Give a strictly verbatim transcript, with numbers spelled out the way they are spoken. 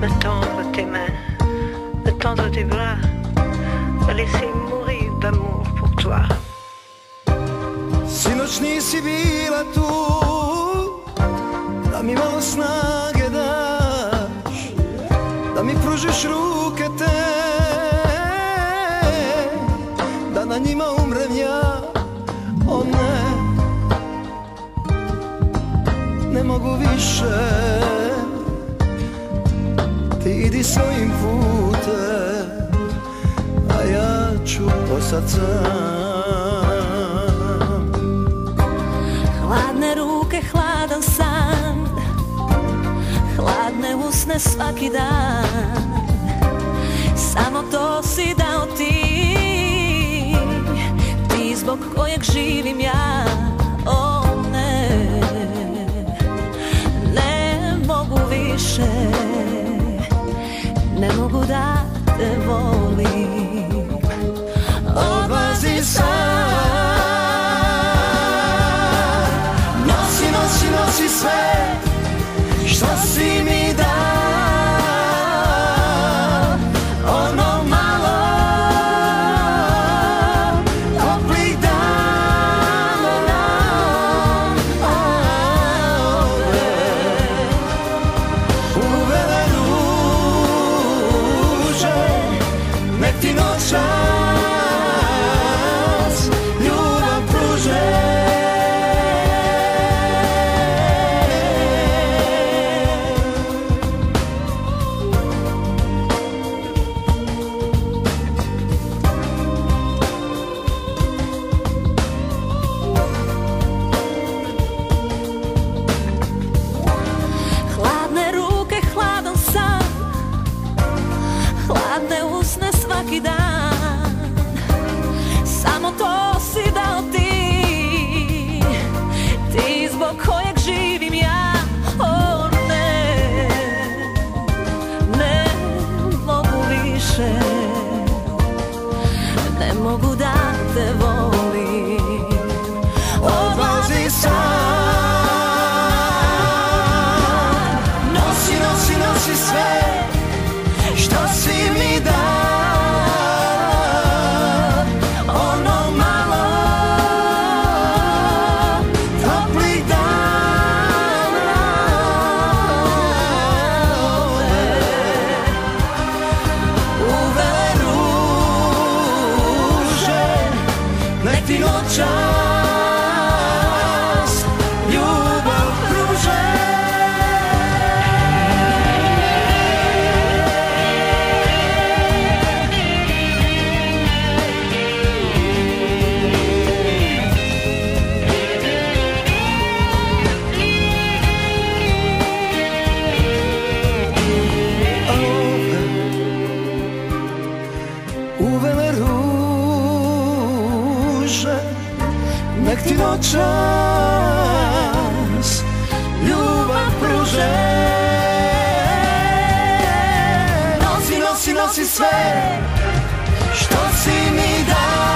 me tendre tes mains, me tendre tes bras, me laisser mourir d'amour pour toi. Sinoć nisi bila tu, da mi malo snage daš, da mi pružiš ruke te, da na njima umrem ja. O ne, ne mogu više, ti idi svojim putem, a ja ću ostat sam. Hladne ruke, hladan san, hladne usne svaki dan, samo to si dao ti, ti zbog kojeg živim ja. O ne, ne mogu više, ne mogu da te volim. Odlazi sad, nosi, nosi, nosi sve što si mi dao, ono malo toplih dana, uvele ruže, nek ti noćas ljubav pruže. Hladne usne svaki dan, samo to si dao ti, ti zbog kojeg živim ja. O ne, ne mogu više, ne mogu da te volim. Odlazi sad, nosi, nosi, nosi sve što si mi dao, ono malo toplih dana, uvele ruže, nek ti noćas ljubav pruže. Uvele ruže, nek ti noćas ljubav pruže. Nosi, nosi, nosi sve što si mi dao.